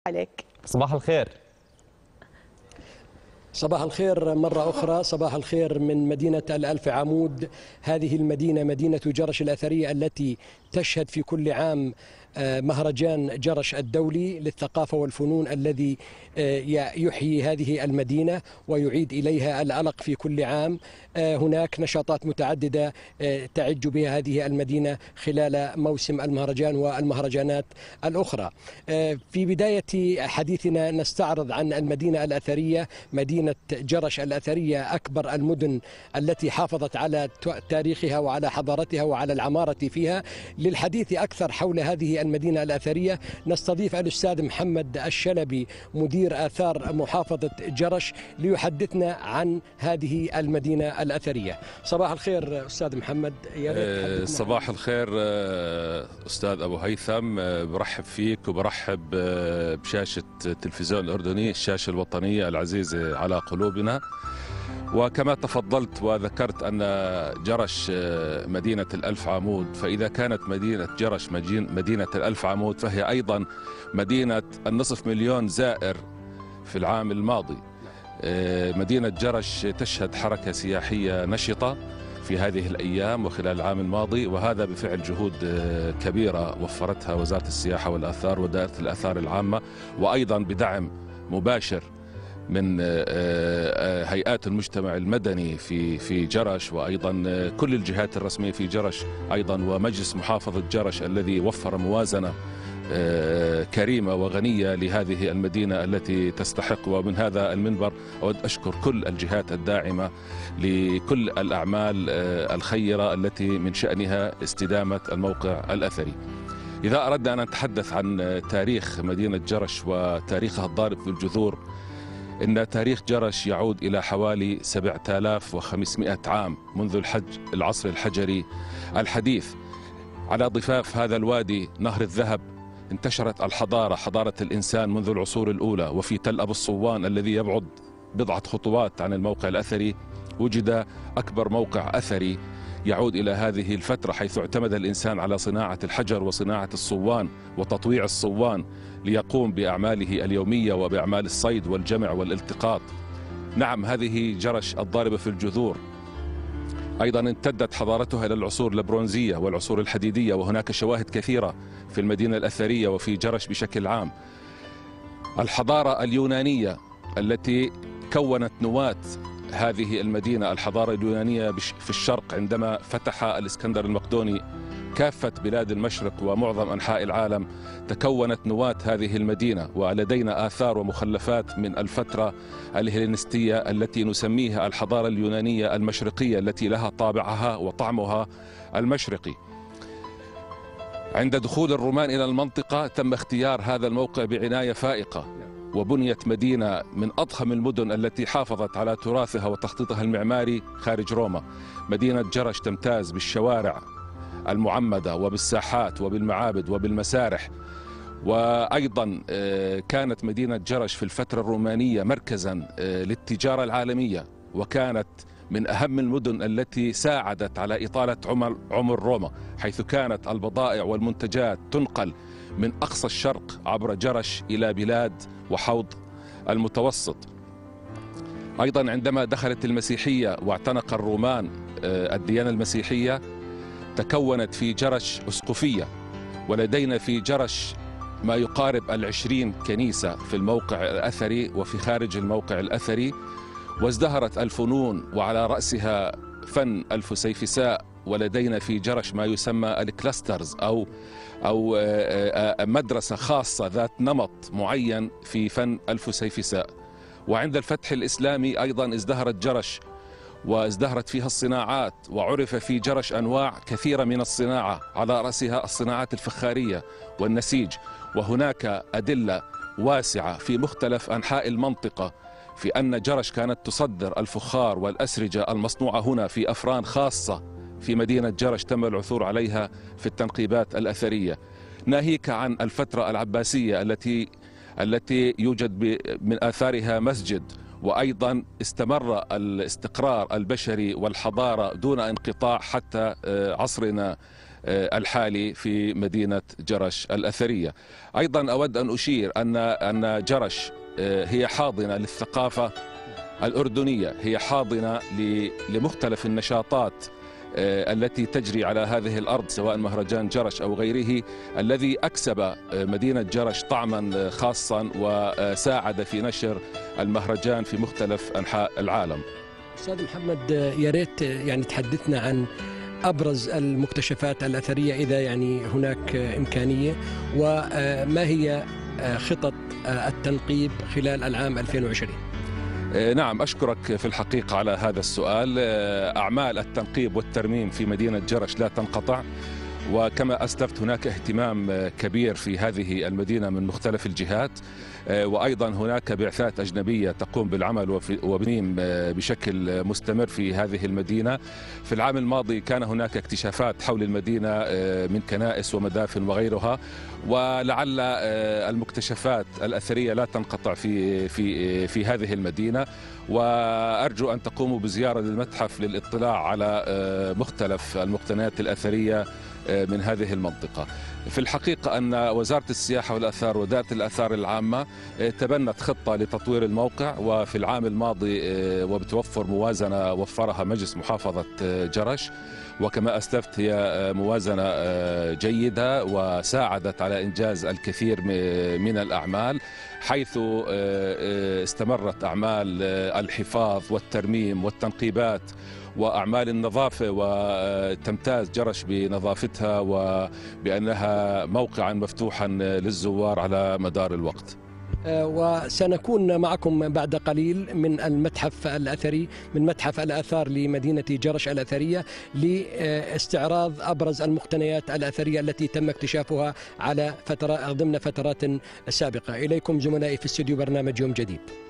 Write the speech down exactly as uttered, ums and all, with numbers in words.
عليك. صباح الخير. صباح الخير مرة أخرى، صباح الخير من مدينة الألف عمود. هذه المدينة مدينة جرش الأثرية التي تشهد في كل عام مهرجان جرش الدولي للثقافة والفنون الذي يحيي هذه المدينة ويعيد إليها الألق في كل عام. هناك نشاطات متعددة تعج بها هذه المدينة خلال موسم المهرجان والمهرجانات الأخرى. في بداية حديثنا نستعرض عن المدينة الأثرية. مدينة جرش الأثرية أكبر المدن التي حافظت على تاريخها وعلى حضارتها وعلى العمارة فيها. للحديث أكثر حول هذه المدينة الأثرية نستضيف الأستاذ محمد الشلبي مدير آثار محافظة جرش ليحدثنا عن هذه المدينة الأثرية. صباح الخير أستاذ محمد. يا صباح الخير أستاذ أبو هيثم، برحب فيك وبرحب بشاشة التلفزيون الأردني، الشاشة الوطنية العزيزة على قلوبنا. وكما تفضلت وذكرت أن جرش مدينة الألف عمود، فإذا كانت مدينة جرش مدينة الألف عمود فهي أيضا مدينة النصف مليون زائر في العام الماضي. مدينة جرش تشهد حركة سياحية نشطة في هذه الأيام وخلال العام الماضي، وهذا بفعل جهود كبيرة وفرتها وزارة السياحة والآثار ودائرة الآثار العامة، وأيضا بدعم مباشر من هيئات المجتمع المدني في في جرش، وايضا كل الجهات الرسميه في جرش ايضا، ومجلس محافظه جرش الذي وفر موازنه كريمه وغنيه لهذه المدينه التي تستحق. ومن هذا المنبر اود اشكر كل الجهات الداعمه لكل الاعمال الخيره التي من شانها استدامه الموقع الاثري. اذا اردنا ان نتحدث عن تاريخ مدينه جرش وتاريخها الضارب في الجذور، إن تاريخ جرش يعود إلى حوالي سبعة آلاف وخمسمائة عام منذ الحج العصر الحجري الحديث. على ضفاف هذا الوادي نهر الذهب انتشرت الحضارة، حضارة الإنسان منذ العصور الأولى. وفي تل أبو الصوان الذي يبعد بضعة خطوات عن الموقع الأثري وجد أكبر موقع أثري يعود إلى هذه الفترة، حيث اعتمد الإنسان على صناعة الحجر وصناعة الصوان وتطويع الصوان ليقوم بأعماله اليومية وبأعمال الصيد والجمع والالتقاط. نعم، هذه جرش الضاربة في الجذور. أيضا امتدت حضارتها إلى العصور البرونزية والعصور الحديدية، وهناك شواهد كثيرة في المدينة الأثرية وفي جرش بشكل عام. الحضارة اليونانية التي كونت نواة هذه المدينة، الحضارة اليونانية في الشرق، عندما فتح الإسكندر المقدوني كافة بلاد المشرق ومعظم أنحاء العالم، تكونت نواة هذه المدينة. ولدينا آثار ومخلفات من الفترة الهلينستية التي نسميها الحضارة اليونانية المشرقية، التي لها طابعها وطعمها المشرقي. عند دخول الرومان إلى المنطقة تم اختيار هذا الموقع بعناية فائقة، وبنيت مدينة من أضخم المدن التي حافظت على تراثها وتخطيطها المعماري خارج روما. مدينة جرش تمتاز بالشوارع المعمدة وبالساحات وبالمعابد وبالمسارح. وأيضا كانت مدينة جرش في الفترة الرومانية مركزا للتجارة العالمية، وكانت من أهم المدن التي ساعدت على إطالة عمر عمر روما، حيث كانت البضائع والمنتجات تنقل من أقصى الشرق عبر جرش إلى بلاد وحوض المتوسط. أيضا عندما دخلت المسيحية واعتنق الرومان الديانة المسيحية، تكونت في جرش أسقفية، ولدينا في جرش ما يقارب العشرين كنيسة في الموقع الأثري وفي خارج الموقع الأثري. وازدهرت الفنون وعلى رأسها فن الفسيفساء، ولدينا في جرش ما يسمى الكلاسترز أو أو مدرسة خاصة ذات نمط معين في فن الفسيفساء. وعند الفتح الإسلامي أيضا ازدهرت جرش وازدهرت فيها الصناعات، وعرف في جرش أنواع كثيرة من الصناعة، على رأسها الصناعات الفخارية والنسيج. وهناك أدلة واسعة في مختلف أنحاء المنطقة في أن جرش كانت تصدر الفخار والأسرجة المصنوعة هنا في أفران خاصة في مدينة جرش تم العثور عليها في التنقيبات الأثرية. ناهيك عن الفترة العباسية التي التي يوجد من آثارها مسجد، وأيضا استمر الاستقرار البشري والحضارة دون انقطاع حتى عصرنا الحالي في مدينة جرش الأثرية. أيضا أود أن أشير أن أن جرش هي حاضنة للثقافة الأردنية، هي حاضنة لمختلف النشاطات التي تجري على هذه الأرض، سواء مهرجان جرش أو غيره، الذي أكسب مدينة جرش طعما خاصا وساعد في نشر المهرجان في مختلف أنحاء العالم. أستاذ محمد، يا ريت يعني تحدثنا عن أبرز المكتشفات الأثرية إذا يعني هناك إمكانية، وما هي خطط التنقيب خلال العام ألفين وعشرين؟ نعم، أشكرك في الحقيقة على هذا السؤال. أعمال التنقيب والترميم في مدينة جرش لا تنقطع، وكما أسلفت هناك اهتمام كبير في هذه المدينة من مختلف الجهات، وأيضا هناك بعثات أجنبية تقوم بالعمل وبنيم بشكل مستمر في هذه المدينة. في العام الماضي كان هناك اكتشافات حول المدينة من كنائس ومدافن وغيرها، ولعل المكتشفات الأثرية لا تنقطع في في في هذه المدينة، وأرجو أن تقوموا بزيارة للمتحف للاطلاع على مختلف المقتنيات الأثرية من هذه المنطقة. في الحقيقة أن وزارة السياحة والآثار ودائرة الآثار العامة تبنت خطة لتطوير الموقع، وفي العام الماضي وبتوفر موازنة وفرها مجلس محافظة جرش، وكما أسلفت هي موازنة جيدة وساعدت على إنجاز الكثير من الأعمال، حيث استمرت أعمال الحفاظ والترميم والتنقيبات وأعمال النظافة، وتمتاز جرش بنظافتها وبأنها موقعا مفتوحا للزوار على مدار الوقت. وسنكون معكم بعد قليل من المتحف الأثري، من متحف الآثار لمدينة جرش الأثرية، لاستعراض أبرز المقتنيات الأثرية التي تم اكتشافها على فترة ضمن فترات سابقة. إليكم زملائي في استوديو برنامج يوم جديد.